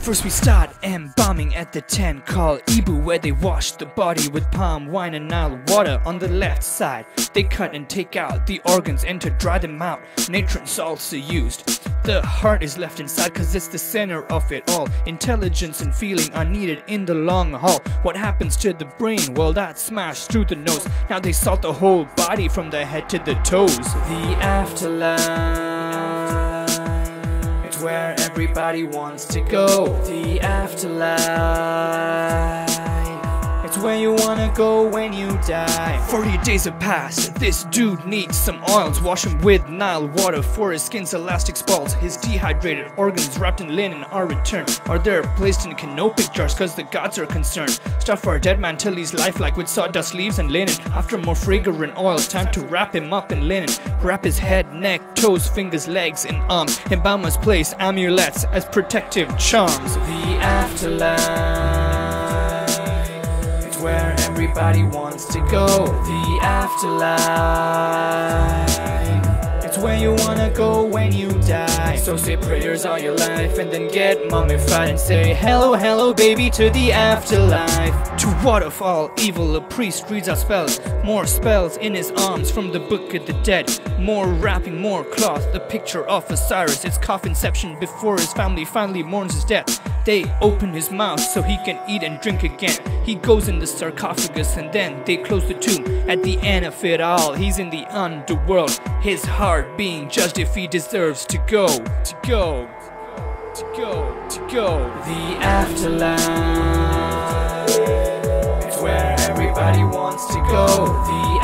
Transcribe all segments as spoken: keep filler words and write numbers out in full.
First we start embalming at the tent called Ibu, where they wash the body with palm wine and Nile water. On the left side they cut and take out the organs, and to dry them out natron's also used. The heart is left inside cause it's the center of it all. Intelligence and feeling are needed in the long haul. What happens to the brain? Well, that's smashed through the nose. Now they salt the whole body from the head to the toes. The afterlife, it's where everybody wants to go. The afterlife, it's where you wanna go when you die. Forty days have passed, this dude needs some oils. Wash him with Nile water for his skin's elastic spalls. His dehydrated organs wrapped in linen are returned, or they're placed in canopic jars cause the gods are concerned. Stuff for a dead man till he's lifelike with sawdust leaves and linen. After more fragrant oils, time to wrap him up in linen. Wrap his head, neck, toes, fingers, legs, and arms. Embalmers place amulets as protective charms. The afterlife, where everybody wants to go. The afterlife, it's where you wanna go when you die. So say prayers all your life and then get mummified and say hello, hello baby to the afterlife. To ward off all evil, a priest reads our spells. More spells in his arms from the book of the dead. More wrapping, more cloth, the picture of Osiris. It's coffinception before his family finally mourns his death. They open his mouth so he can eat and drink again. He goes in the sarcophagus and then they close the tomb. At the end of it all, he's in the underworld, his heart being judged if he deserves to go, to go, to go, to go. The afterlife, it's where everybody wants to go. The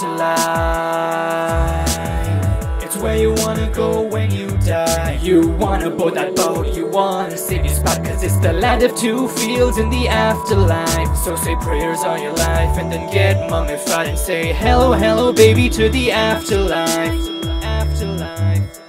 afterlife, it's where you wanna go when you die. You wanna board that boat, you wanna save your spot, cause it's the land of two fields in the afterlife. So say prayers all your life and then get mummified and say hello, hello baby to the afterlife. Afterlife.